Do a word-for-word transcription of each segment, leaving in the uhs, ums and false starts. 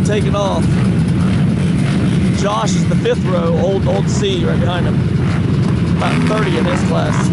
taking off. Josh is the fifth row, old old C right behind him. About thirty in his class.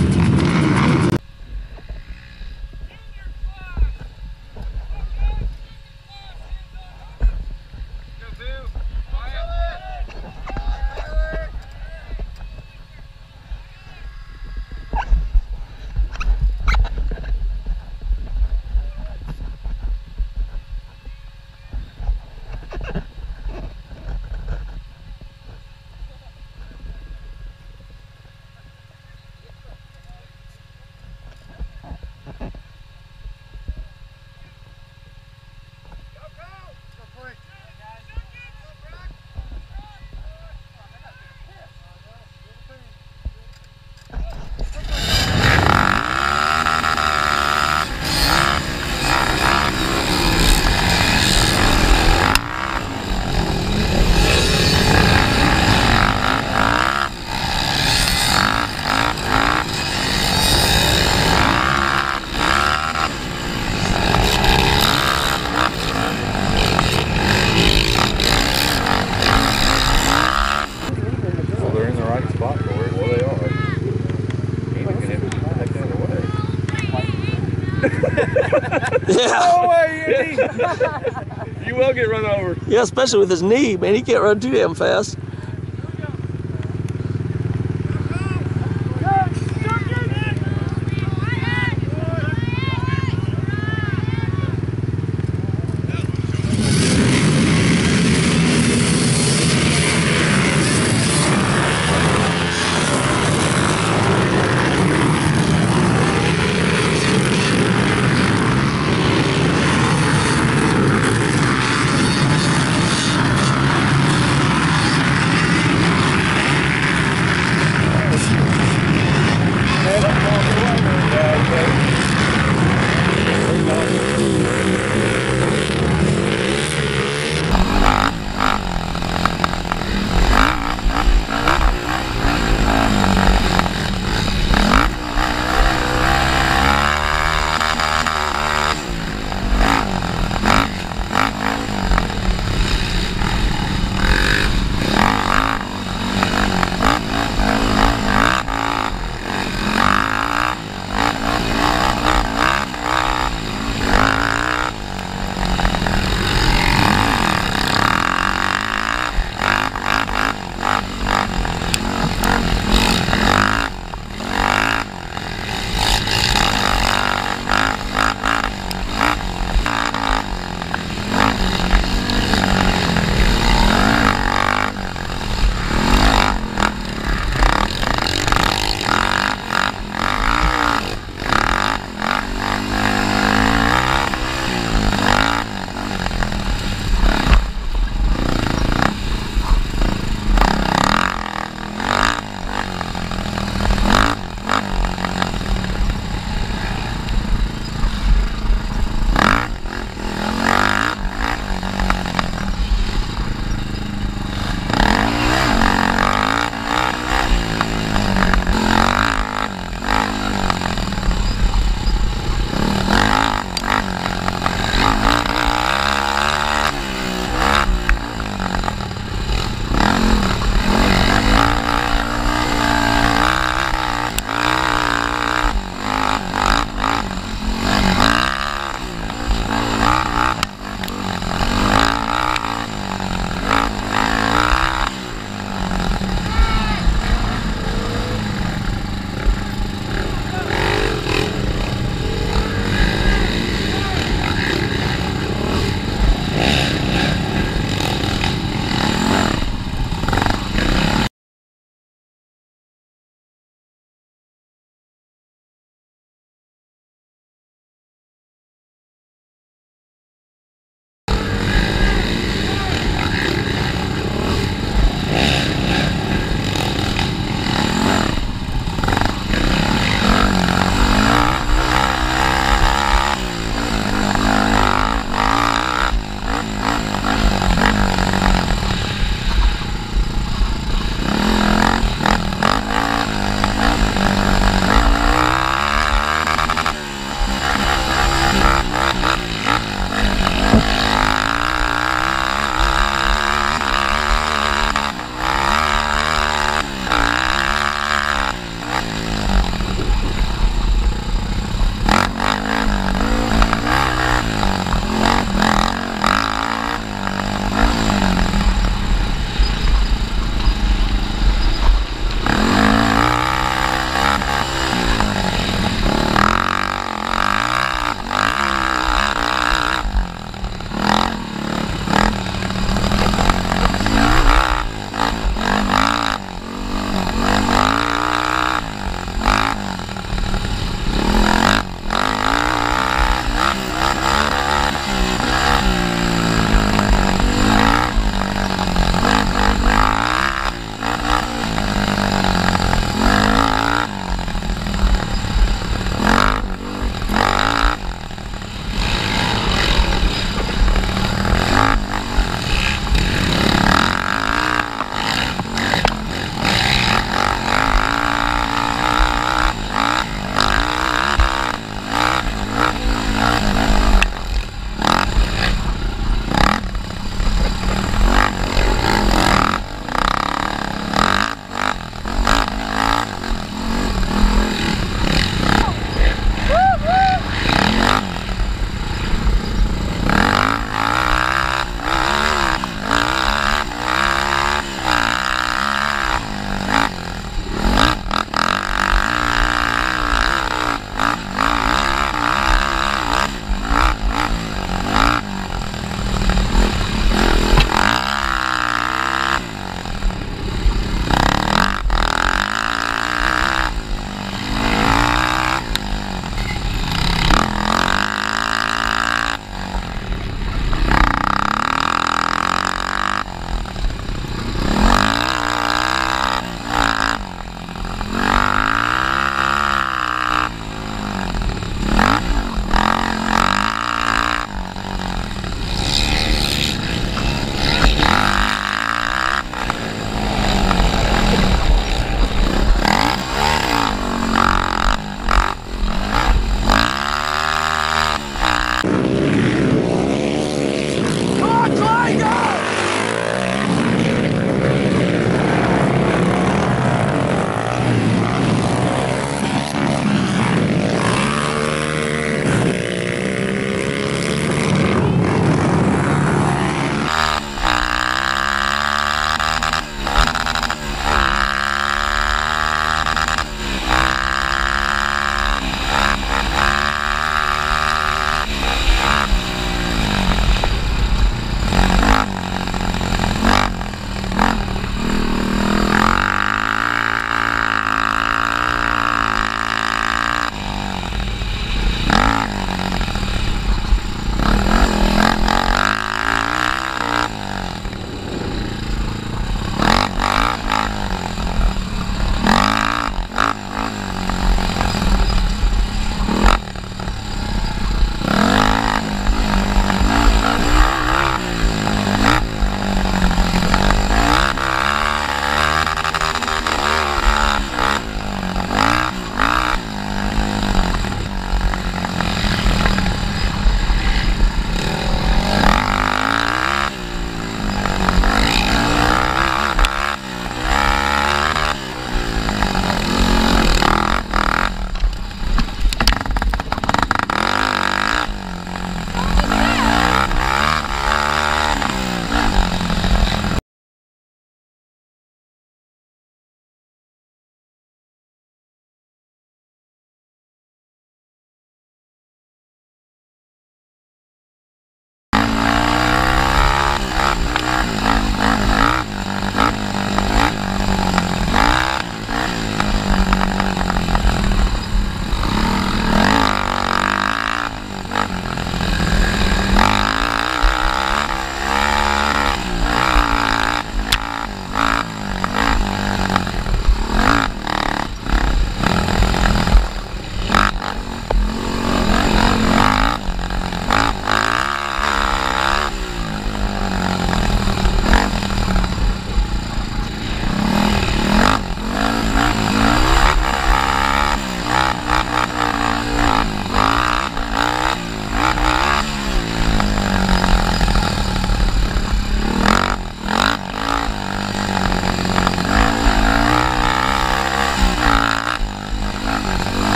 Yeah. No way, you will get run over. Yeah, especially with his knee, man. He can't run too damn fast.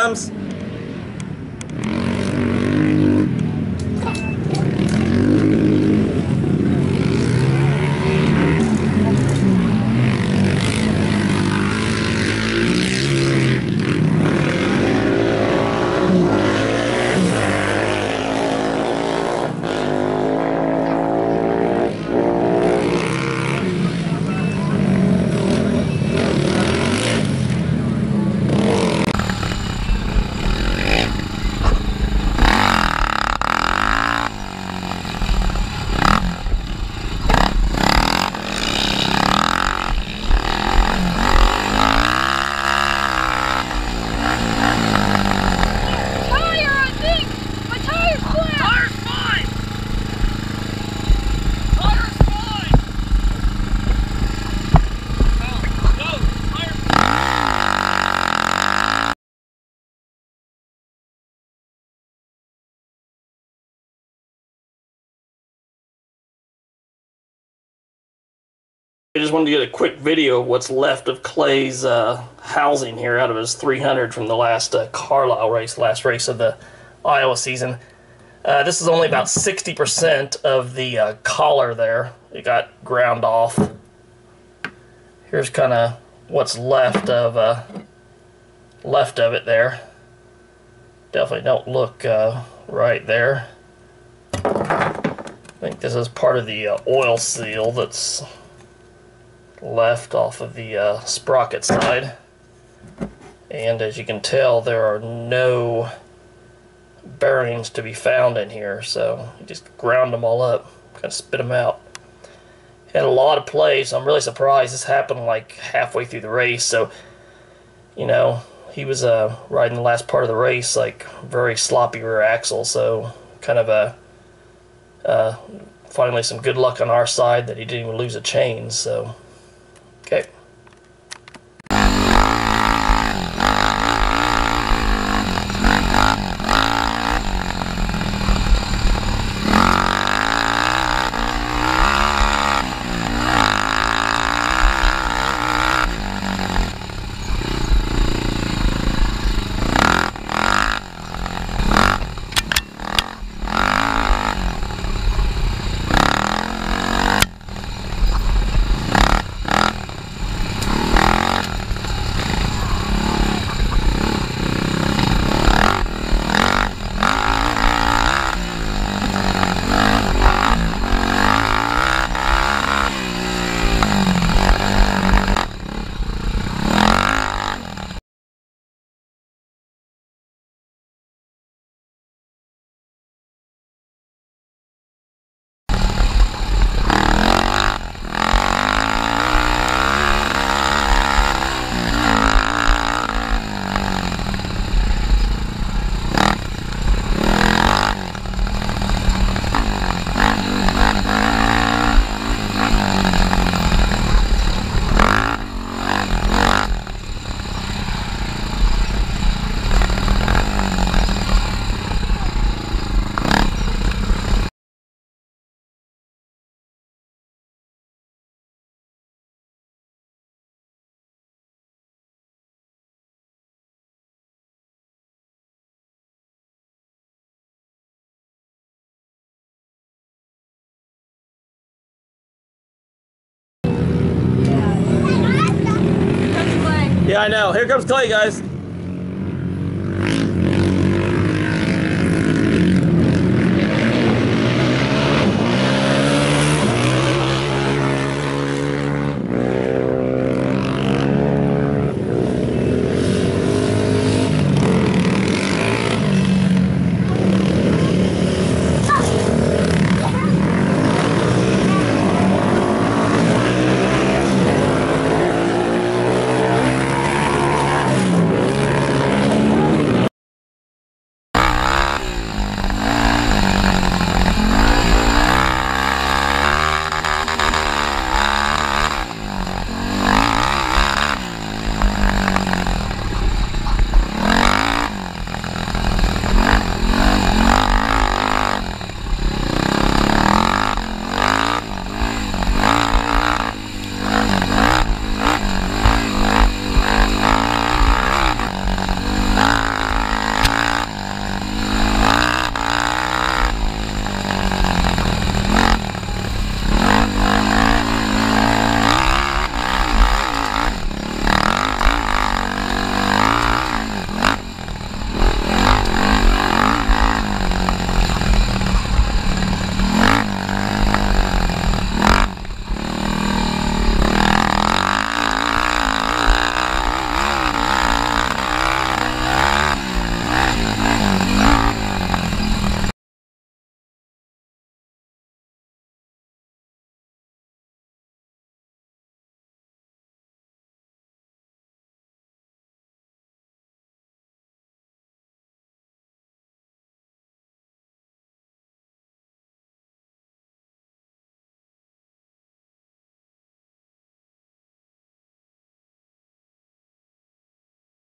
comes. I just wanted to get a quick video of what's left of Clay's uh, housing here out of his three hundred from the last uh, Carlisle race, last race of the Iowa season. Uh, this is only about sixty percent of the uh, collar there. It got ground off. Here's kind of what's left of uh, left of it there. Definitely don't look uh, right there. I think this is part of the uh, oil seal that's left off of the uh, sprocket side, and as you can tell, there are no bearings to be found in here, so you just ground them all up, kind of spit them out. Had a lot of play, so I'm really surprised this happened like halfway through the race. So, you know, he was uh, riding the last part of the race like very sloppy rear axle, so kind of a uh, finally some good luck on our side that he didn't even lose a chain. So okay. Yeah, I know. Here comes Clay, guys.